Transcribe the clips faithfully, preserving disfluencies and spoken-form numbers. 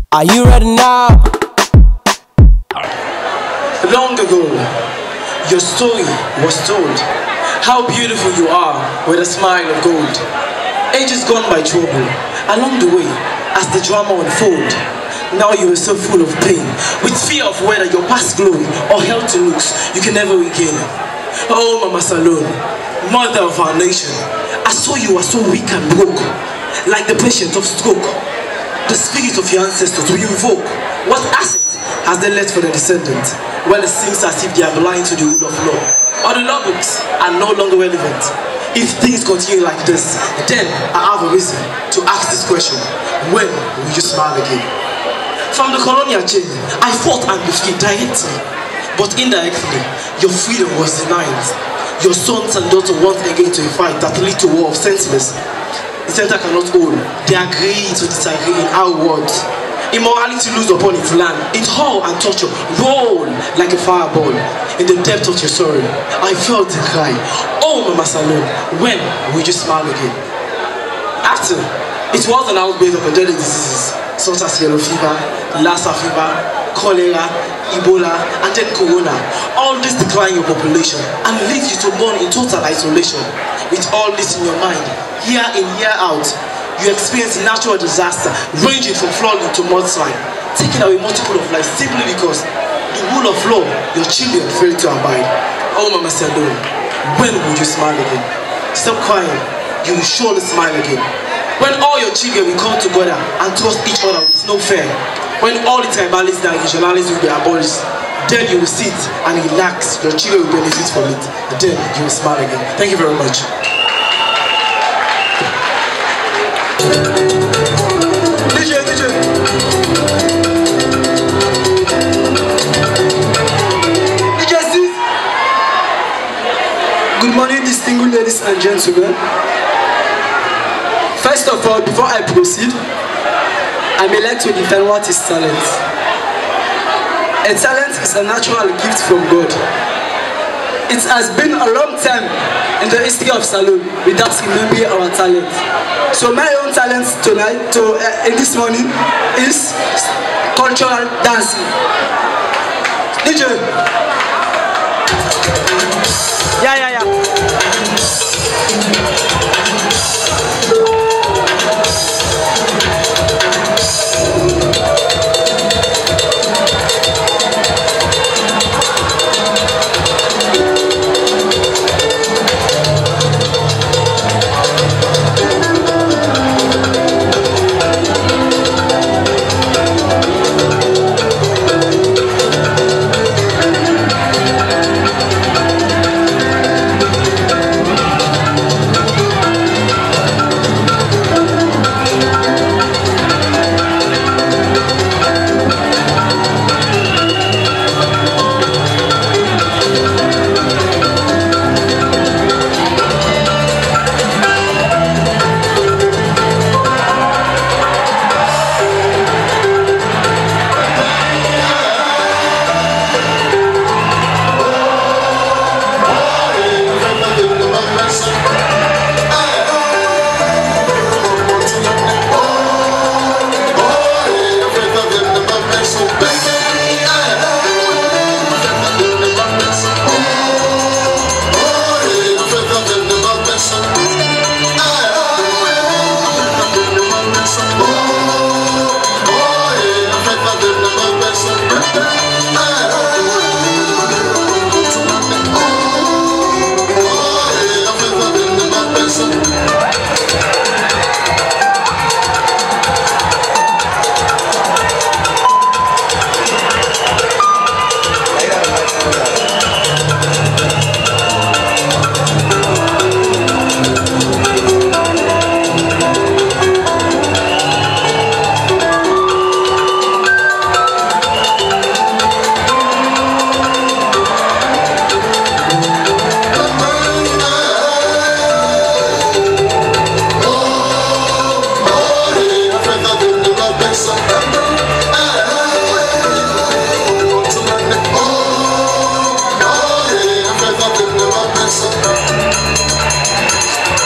Are you ready now? Long ago, your story was told. How beautiful you are with a smile of gold. Ages gone by trouble along the way as the drama unfolds. Now you are so full of pain, with fear of whether your past glory or healthy looks you can never regain. Oh, Mama Salone, mother of our nation, I saw you were so weak and broke, like the patient of stroke. The spirit of your ancestors we invoke. What asset has they left for the descendants? Well, it seems as if they are blind to the rule of law, or the law books are no longer relevant. If things continue like this, then I have a reason to ask this question: when will you smile again? From the colonial chain, I fought and defeated directly, but indirectly, your freedom was denied. Your sons and daughters once again to a fight that lead to war of senseless. The center cannot hold. They agree to disagree in our words. Immorality loose upon its land. Its horror and torture roll like a fireball. In the depth of your sorrow, I felt the cry. Oh, Mama Salone, when will you smile again? After, it was an outbreak of deadly diseases such as yellow fever, Lassa fever, cholera, Ebola, and then Corona. All this decline your population and leads you to mourn in total isolation. With all this in your mind, year in, year out, you experience natural disaster ranging from flooding to mudslide, taking away multiple of life simply because the rule of law your children fail to abide. Oh, Mama Salone, when will you smile again? Stop crying, you will surely smile again. When all your children will come together and trust each other with no fear. When all the tribalism and regionalism will be abolished, then you will sit and relax, your children will benefit from it, then you will smile again. Thank you very much. D J, D J. D J Steve. Good morning, distinguished ladies and gentlemen. First of all, before I proceed, I may like to define what is talent. A talent is a natural gift from God. It has been a long time in the history of Salone without remembering our talent. So my own talent tonight, to, uh, in this morning, is cultural dancing. D J. Yeah, yeah, yeah.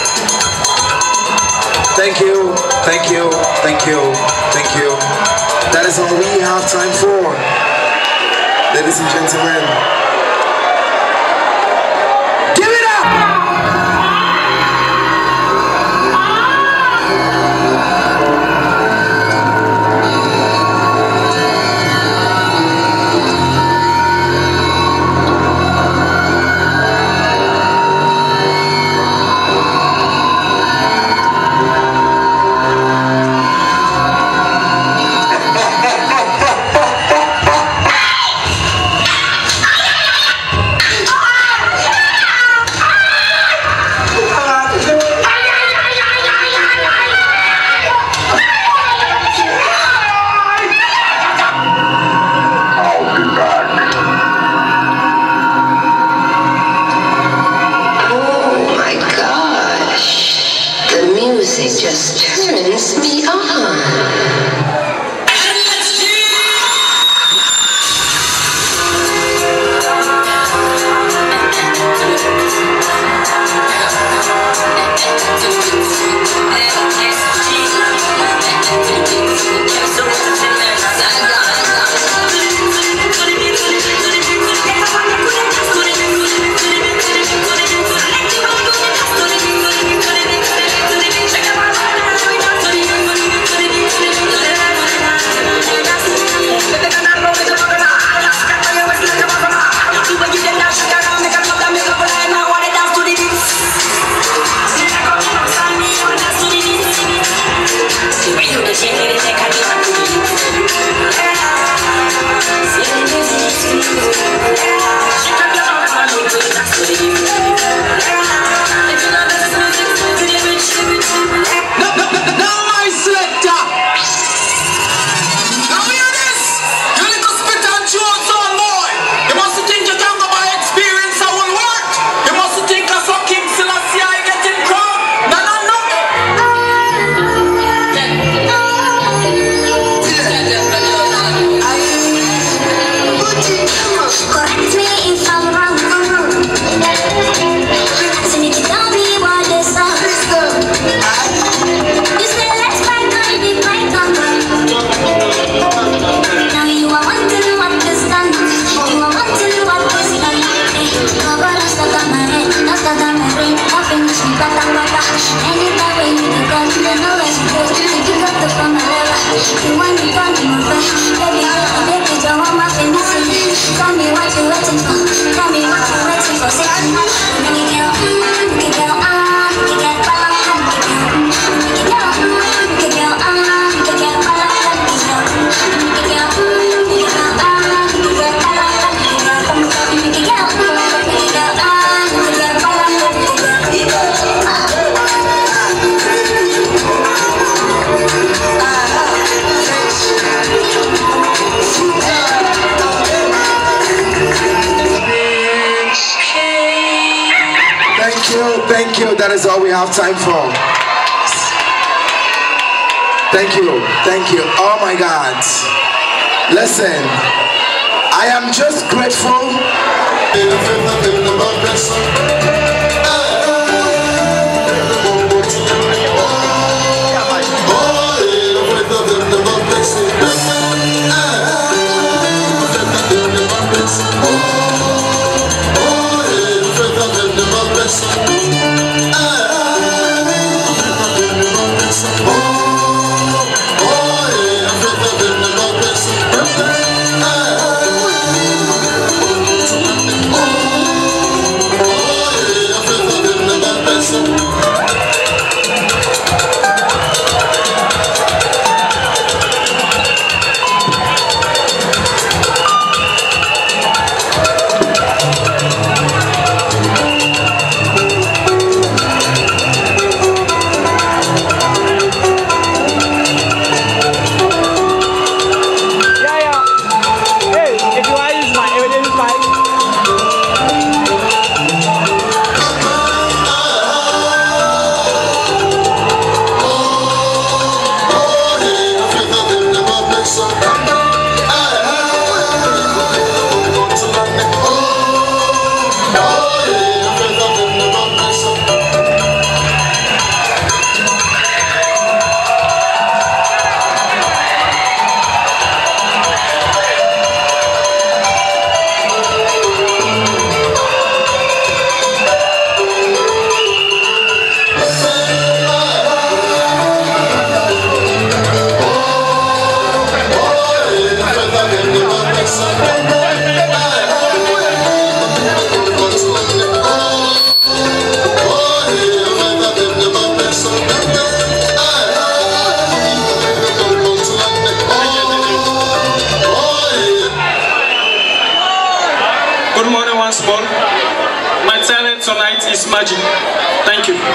Thank you, thank you, thank you, thank you, That is all we have time for. Ladies and gentlemen. It just turns me on. Thank you. That is all we have time for. Thank you. Thank you. Oh my God. Listen, I am just grateful. Oh, It's magic. Thank you.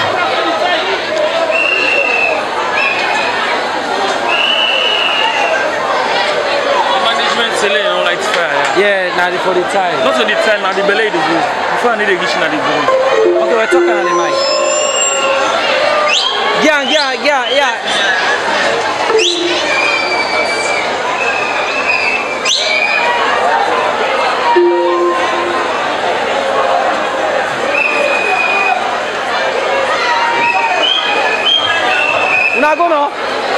Yeah, now for the time. Not for the time, now the belay the go. Before I need a kitchen at the go. Okay, we're talking on the mic. Yeah, yeah, yeah, yeah. Now go now.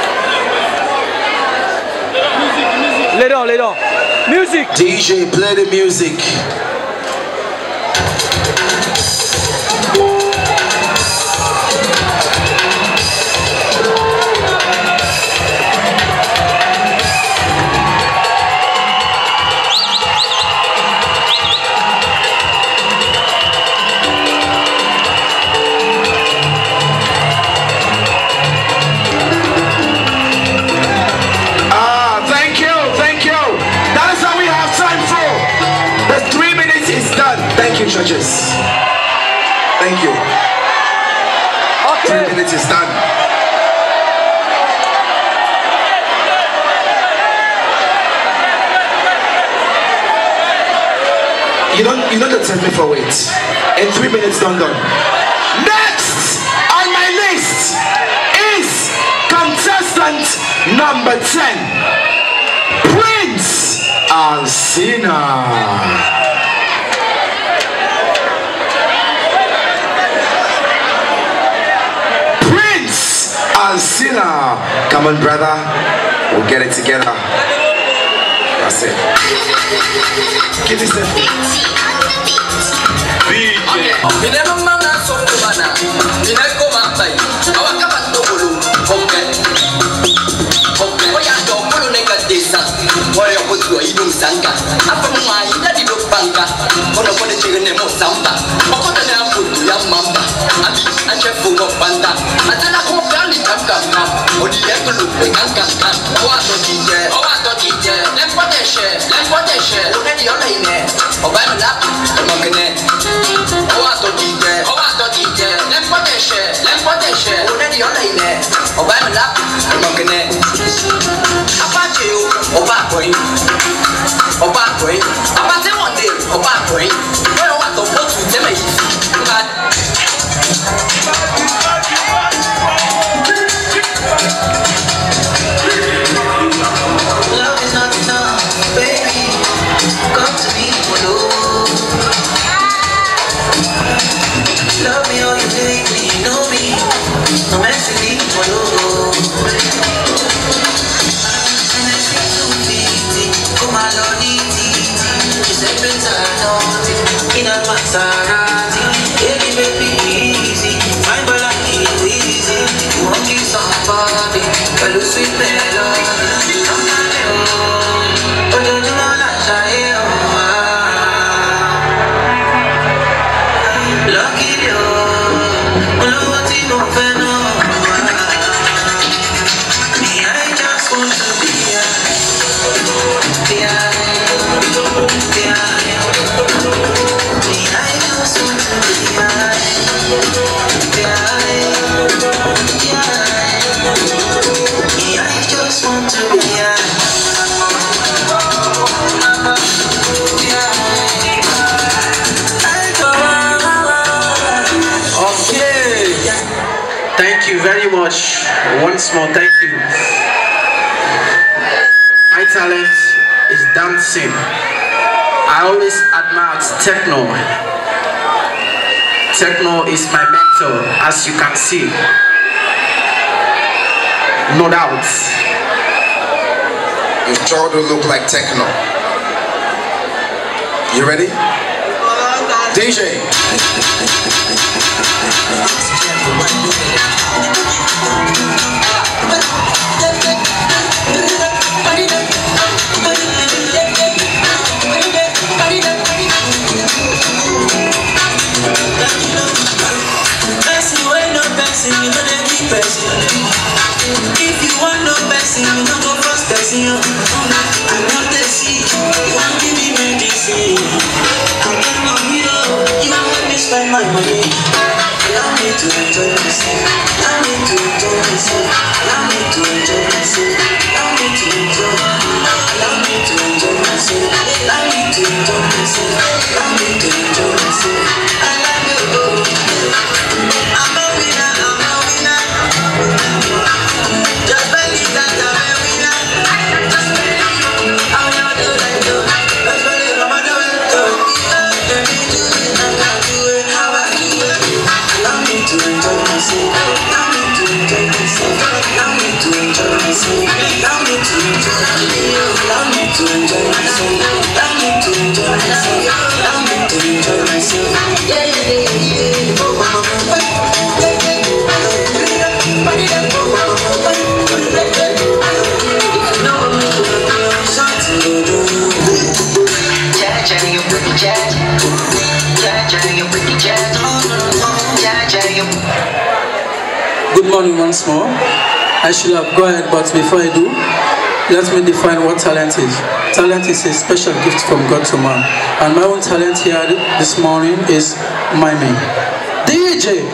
Lay down, lay down. Music. D J, play the music. Judges, thank you. Okay. Three minutes is done. You don't, you don't accept me for wait. In three minutes, done, done. Next on my list is contestant number ten, Prince Alcina. Alcina, come on, brother. We'll get it together. That's it. Give this a Thank you very much. Once more, thank you. My talent is dancing. I always admired techno. Techno is my mentor, as you can see. No doubt. You sure do look like techno. You ready? D J. If you want no blessing, you don't go first blessing. I want the seed, you want to give me medicine. I'm getting on you, you want me to spend my money. enjoy myself. Allow me to enjoy myself. Allow me to enjoy myself. Allow me to enjoy. Allow me to enjoy myself. Allow me to enjoy myself. Allow me to enjoy myself. I love you. I'm a winner. I'm a winner. Just believe that I'm a winner. Just believe. I'm not doing it. Just believe I'm not doing it. Let me do it. I can do it. How I do it. Allow me to enjoy myself. Allow me to enjoy myself. Allow me to enjoy myself. Allow me to enjoy myself. Allow me to enjoy myself. Allow me to enjoy myself. Allow me to enjoy myself. Yeah, yeah, yeah, yeah. Good morning once more. I should have go ahead, but before I do, let me define what talent is. Talent is a special gift from God to man. And my own talent here this morning is miming. D J!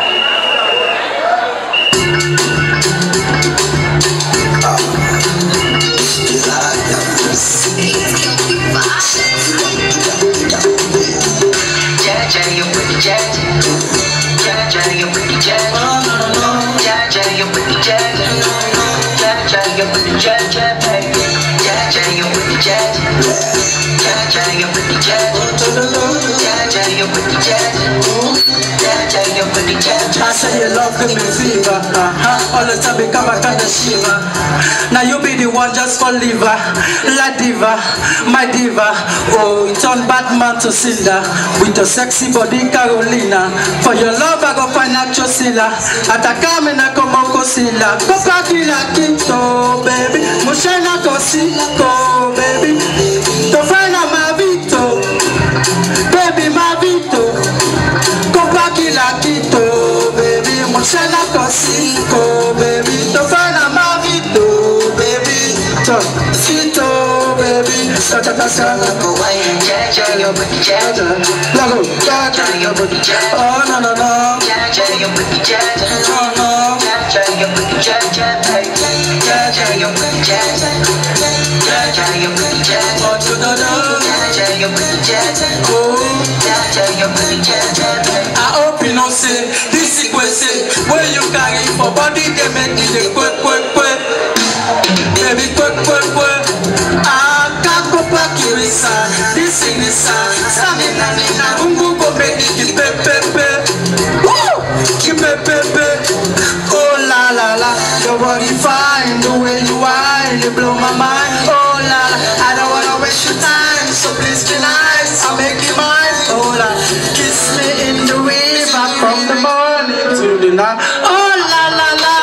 I say you love me fever, uh-huh. All the time become a kind of shiver. Now you be the one just for liver, la diva, my diva. Oh, you turn Batman to Cinder with your sexy body Carolina. For your love I go find out your silla. Atakame na komoko silla. Kopa kila kito, baby. Mushena kosiko, baby. To find out my vito, baby, my vito. Kopa kila kito, baby. Mushena kosiko, baby. To find out my vito, baby. To vito, baby. Satata satata. Jaja, your booty jaja. Lago, jaja, your booty jaja. Oh no no no. Jaja, your booty jaja. No no. Jaja, your booty jaja. Jaja, your booty jaja. Jaja, your booty jaja. Oh no no no. Jaja, your booty jaja. Oh. Jaja, your booty jaja. I hope you know say this sequence where you carry for body they make it a quick quick quick. Baby quick quick quick. Ah, kako pa kirisa. This in this song. Samina nina ungu go make it pe pe pe. Woo! Keep pe pe pe. Oh la la la. Your body fine, the way you whine, you blow my mind. Oh la la. I don't wanna waste your time, so please be nice. I'll make you mine. Oh la. Kiss me in the river from the morning to the night. Oh la la la.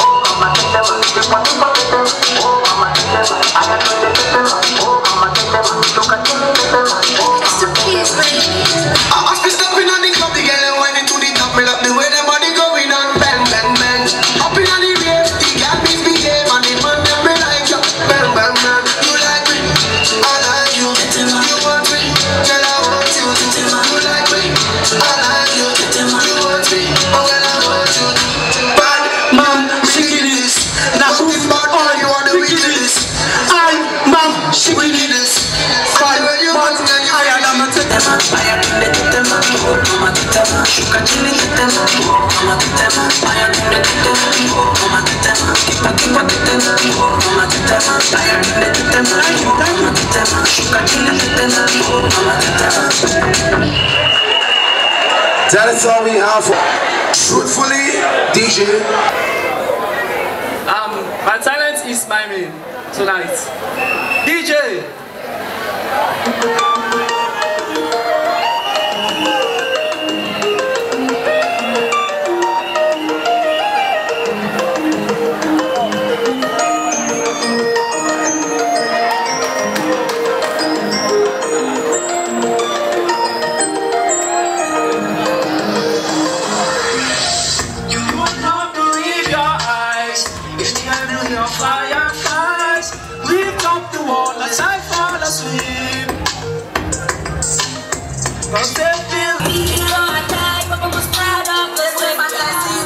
I must be stepping on the club, the girl and whining to the top. Me love the way the body going on, bang bang bang. Up in on the rave, the girl misbehave and the man them be like you, bang bang bang. You like me, I like you. You want me, girl I want you. You like me, I like you. You want me, oh girl I want you. Bad man, shaking this. Now who's bad man? You are the wickedest. I, man, shaking this. Five months, I am not taking my fire in the kitchen. Oh, mama, kitchen. Shuka chili kitchen. Oh, mama, kitchen. Fire in the kitchen. Oh, mama, kitchen. Kipa kipa kitchen. Oh, mama, kitchen. Fire in the kitchen. Oh, mama, kitchen. Shuka chili kitchen. Oh, mama, kitchen. That is all we have for truthfully, D J. Um, my talent is miming tonight. D J. Cause they feel me on my time, but I'm proud of this way my life.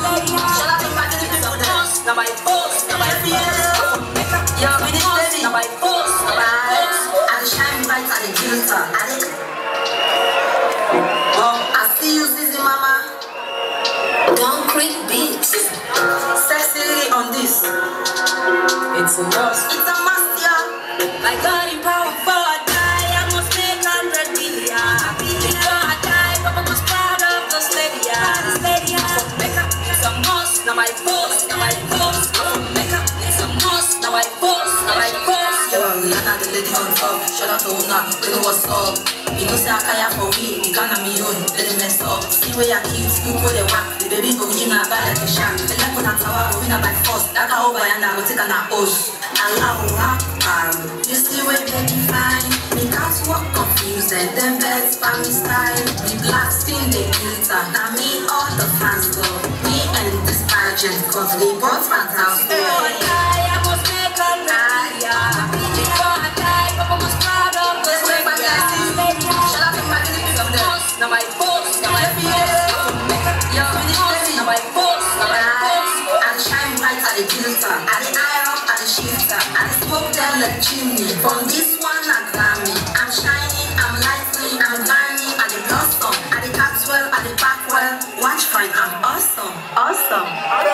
It's a must. It's a must, yeah. My God in power for a die, I must make hundred million. Before I die, Papa was proud of those lady, yeah. Lady, yeah. So make up, it's a must. Now I post, now I post. Make up, it's a must. Now I post, now I post. Yo, Nana the lady on top. Shout out to Una, you know what's up. You know say I kaya for we, we gonna me own, let them mess up. See where your kids, you go they walk. The baby go in a bad like a shark. The left on a tower, go in a by force. That how over and I will take an approach. Allahu Akbar. You see where baby fine. Me can't walk confused and them beds by me style. Me black skin they glitter. Now me all the fans go. Me and this pageant cause we both fantastic. Before I die, I must make a night. Before I die, Papa was proud of this way. Shut up, my niggas. Now my boss, now my boss. Yo, now my boss, now my boss. I shine bright at the filter, at the iron, at the shifter, at the smoke down the chimney. From this one, I Grammy. I'm shining, I'm lightning, I'm dining, at the blossom, at the Catwell, at the Backwell. Watch fine, I'm awesome, awesome.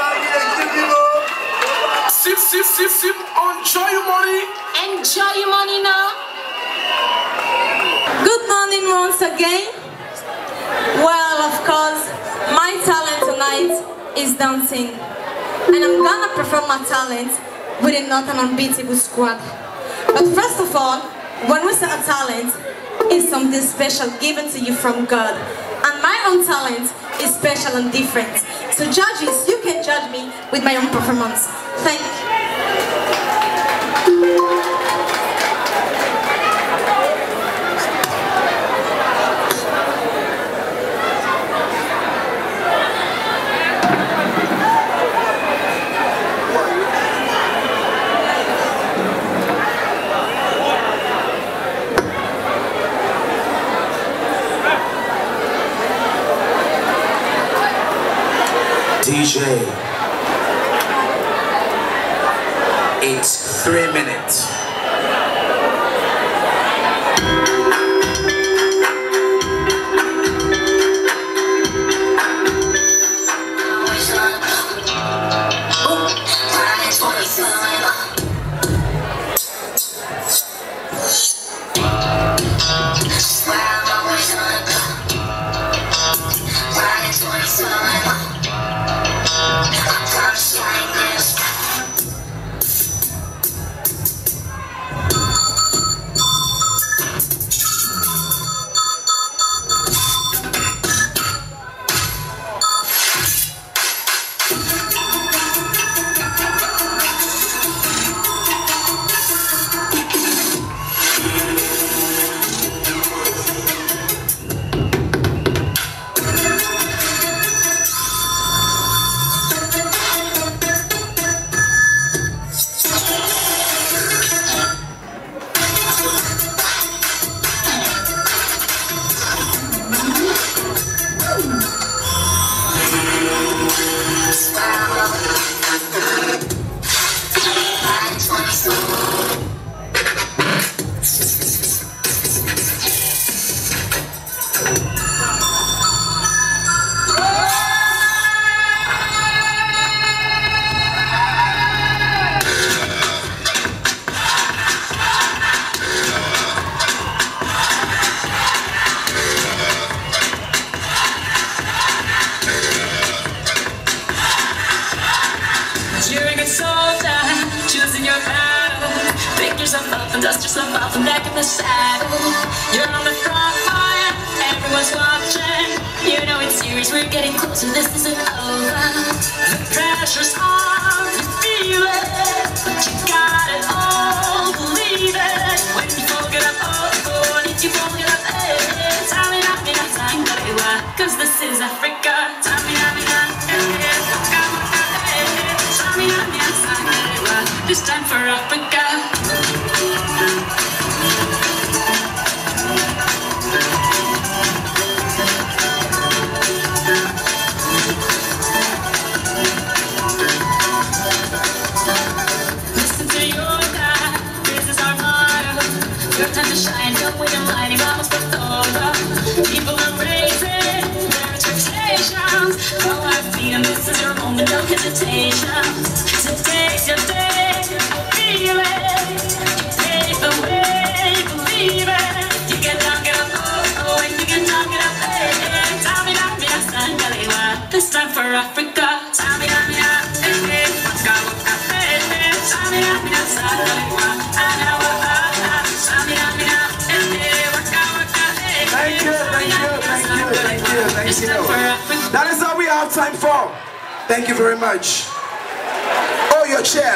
Sip, sip, sip, sip. Enjoy your money. Enjoy your money now. Good morning once again. Well, of course, my talent tonight is dancing. And I'm gonna perform my talent with a not an unbeatable squad. But first of all, when we say a talent, it's something special given to you from God. And my own talent is special and different. So judges, you can judge me with my own performance. Thank you. D J, it's three minutes. Dust yourself off and back in the saddle. You're on the front line, everyone's watching. You know it's serious, we're getting closer, this isn't over. The pressure's on, you feel it, but you got it all, believe it. When you fold it up, oh, oh, if you fold it up, eh, eh. Tami, nami, na, sangalewa, cause this is Africa. Tami, nami, na, eh, eh, waka, waka, eh, eh. Tami, nami, na, sangalewa, this time for Africa. Listen to your God, this is our motto. Your time to shine, don't wait in line, you've almost left over. People are raising their expectations. Go out, feed them, this is your moment, no hesitation. Today's your day. Thank you, thank you, thank you, thank you, thank you. That is all we have time for. Thank you very much. Oh, your chair.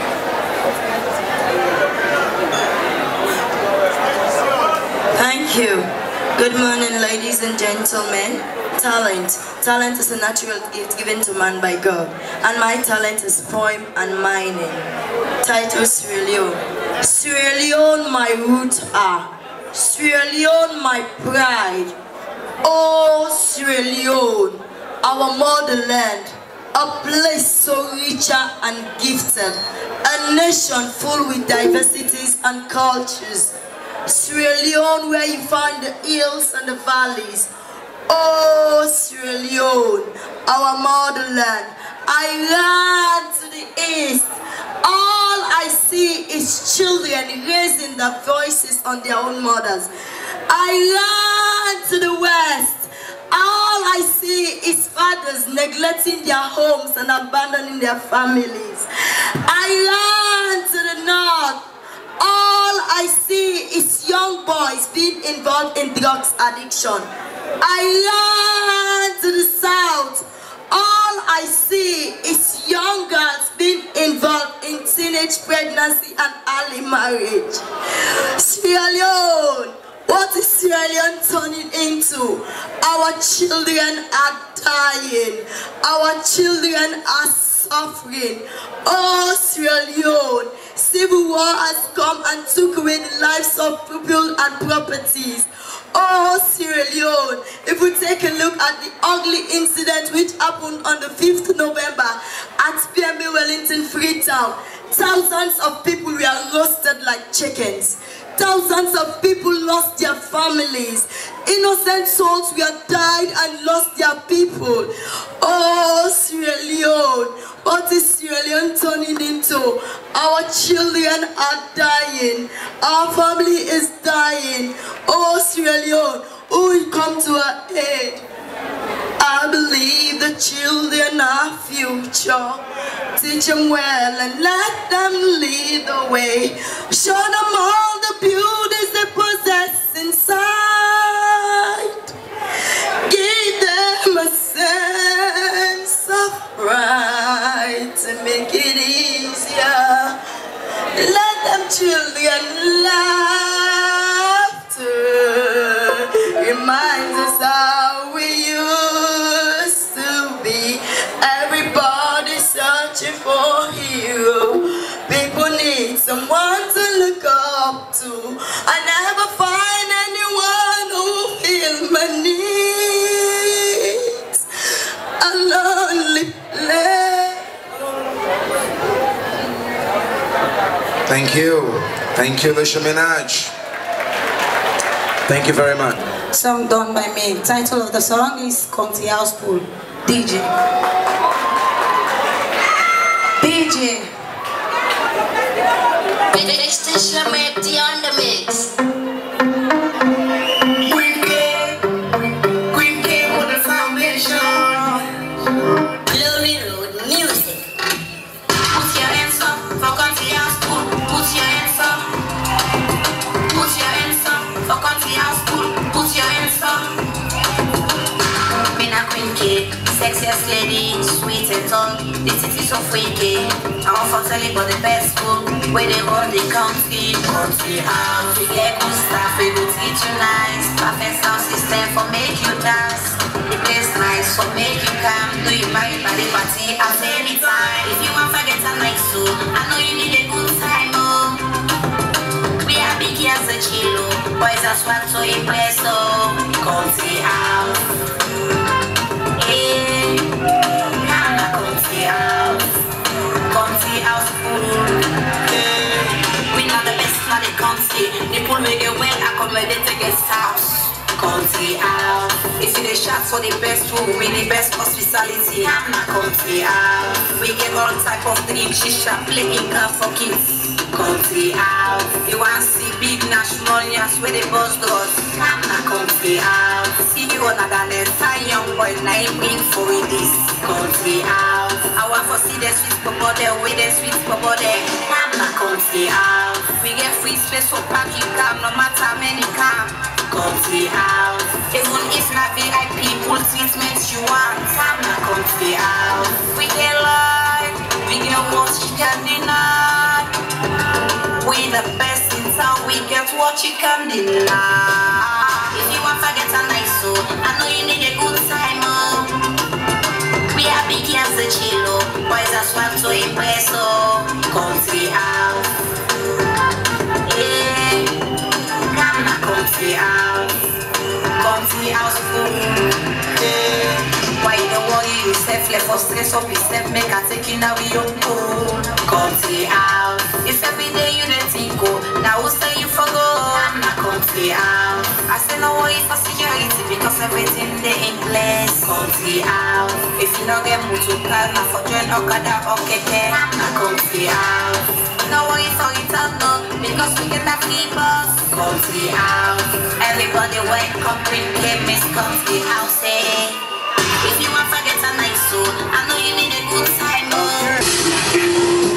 Thank you. Good morning, ladies and gentlemen. Talent. Talent is a natural gift given to man by God. And my talent is poem and mining. Title Sierra Leone. Sierra Leone, my roots are. Sierra Leone, my pride. Oh, Sierra Leone, our motherland. A place so richer and gifted. A nation full with diversities and cultures. Sierra Leone, where you find the hills and the valleys. Oh, Sierra Leone, our motherland. I ran to the east. All I see is children raising their voices on their own mothers. I ran to the west. All I see is fathers neglecting their homes and abandoning their families. I ran to the north. All I see is young boys being involved in drugs addiction. I ran to the south. All I see is young girls being involved in teenage pregnancy and early marriage. Sierra Leone, what is Sierra Leone turning into? Our children are dying. Our children are suffering. Oh, Sierra Leone, civil war has come and took away the lives of people and properties. Oh, Sierra Leone, if we take a look at the ugly incident which happened on the fifth of November at P M B Wellington Freetown, thousands of people were roasted like chickens. Thousands of people lost their families. Innocent souls were died and lost their people. Oh, Sierra Leone, what is Sierra Leone turning into? Our children are dying. Our family is dying. Oh, Sierra Leone, who will come to our aid? I believe the children are future. Teach them well and let them lead the way. Show them all the beauties they possess inside. Give them a sense of pride to make it easier. Let them children laughter reminds us how we used to be. Everybody searching for a hero. People need someone to look up to. I never find anyone who feels my needs. A lonely place. Thank you. Thank you, Lisha Minaj. Thank you very much. Song done by me. Title of the song is County House Pool. D J. D J. With the extension make the on the mix. Queen K, Queen K with the foundation. Leone Road music. Put your hands up for country house pool. Put your hands up. Put your hands up for country house pool. Put your hands up. Me na Queen K, sexiest lady, sweet and tongue. The city so freaky. I want to tell you about the best food. Where they run the country, country house. We get good stuff, we go teach you nice. Perfect sound system for make you dance. The place nice for make you calm. Do you mind by the party at any time? If you want to get a nice soul, I know you need a good time, oh. We are big as a chilo, boys are swag to impress, oh. Country house, hey, I'm a country house, country house food, hey. We know the best for the country, the pool make it well, I come ready to get house. Country house, if you the shots for the best food, we the best hospitality, I'm a country house. We get all type of drink, shisha, playing car for kids. Country house, you want to see big national news where the boss does. I'm a country house. See you on a young boy, nine wing for this. Country house, I want to see the sweet body with the sweet body. the house. We get free space for parking cam, no matter many cam. Come to the house. Even if not V I P, full treatment you want. Come to the house. We get live, we get what you can deny. We the best in town, we get what you can deny. If you want to get a nice soul, I know you need a good time. Oh. We are big as the chilo, boys are swap to impress. Oh. Come to the house. Yeah. Come now, come to the house. Come to the house, fool. Yeah. Why you don't worry yourself, left for stress up yourself, make a take you now we young cool. Come to the house. If every day you don't think go, now who say you forgo? I'm not come to the house. I say no worry for security because everything they in place. Come to the house. If you don't get moved to car, now for join Okada or Keke. I'm not come to the house. No worry for return no, because we get that free bus. Come to the house. Everybody welcome, bring chemists, come to the house, eh? If you want to get a nice soul, I know you need a good time, oh.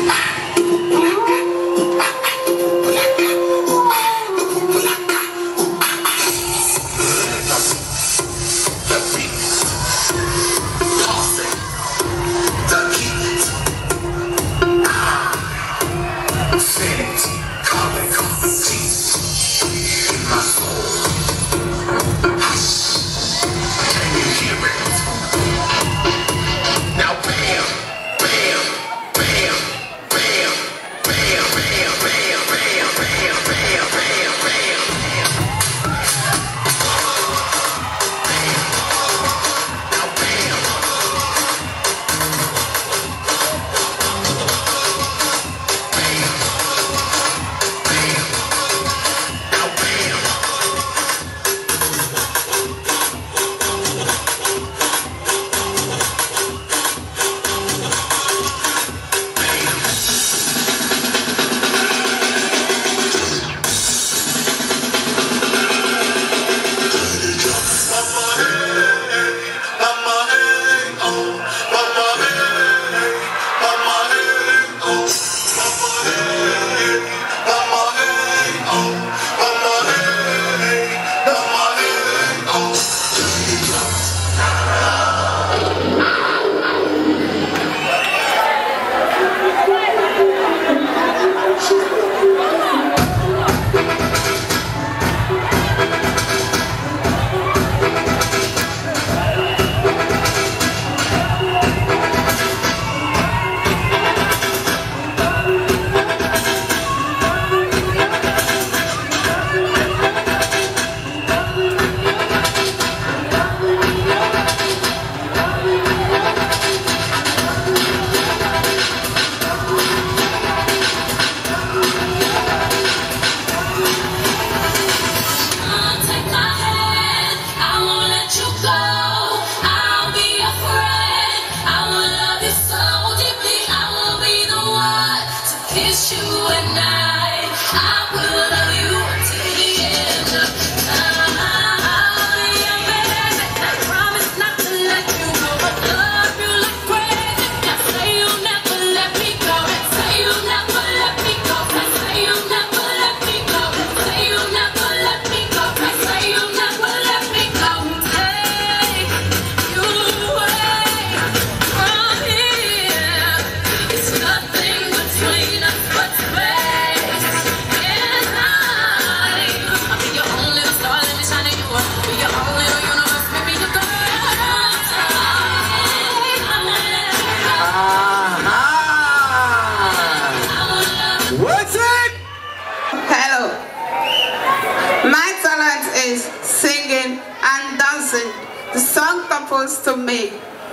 Composed to me.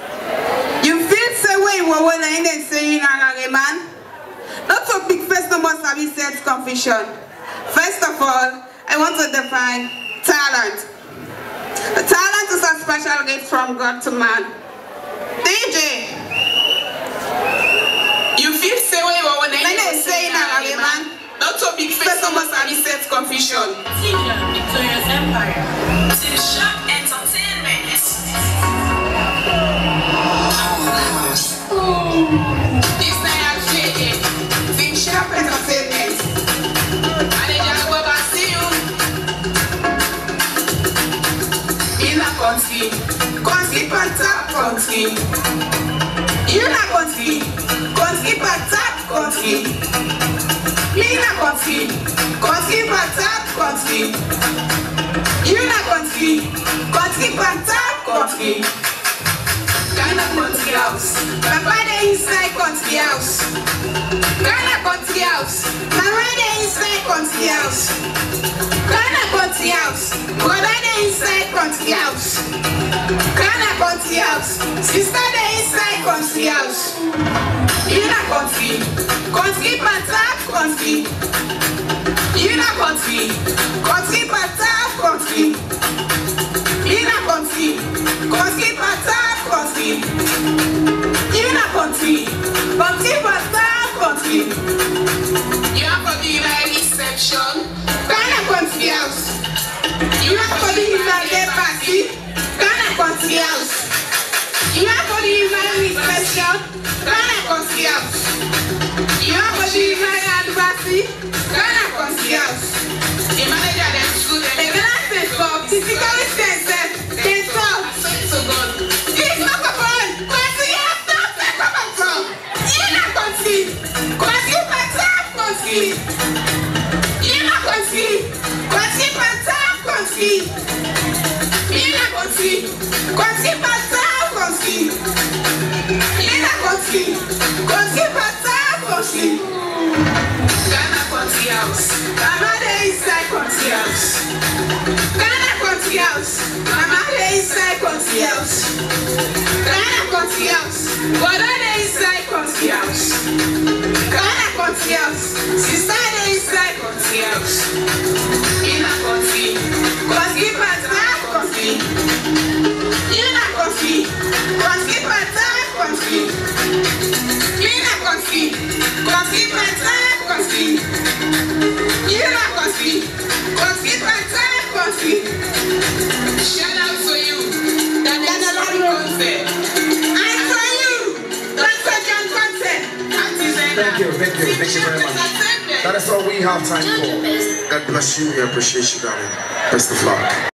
You feel the way we were in and saying, man? Not so big first of all, have said confession. First of all, I want to define talent. The talent is a special gift from God to man. D J, you feel the way we were in and saying, man? Not so big first of all, have said confession. Victoria's Empire. To the Shop Entertainment. This night I'm shaking. Big Shop Entertainment. country. Una country. Country patat country. Mina country. Country patat country. Una country. Country patat country. Ghana country house. Papa dey inside country house. Ghana country house. Mama dey inside country house. Ghana country house. Brother dey inside country house. Ghana country house. Sister dey inside country house. Una country. Country patat country. Una country. Country patat country. Una country. Country patat country. Una country. Country patat country. You have for the United reception. Ghana country house. You have for the United party. Ghana country house. You have for the United reception. Ghana country house. You have for the United anniversary. Ghana country house. The manager dem school dem. The Ghana state for physically sensitive. They talk. So God. This microphone. Country house. Not the microphone. In a country. Country patat country. In a country. Country patat country. In a country. Country patat country. In a country. Country patat country. Ghana country house. Mama dey inside country house. Ghana country house. Mama dey inside country house. Ghana country house. Brother dey inside country house. Ghana country house. Sister dey inside country house. In a country. Country patat country. In a country. Country patat country. In a country. Country patat country. In a country. Country patat country. Shout out to you. That is very concert. And for you. Doctor John Concert. Thank you, thank you, thank you very much. That is all we have time for. God bless you. We appreciate you, darling. Best of luck.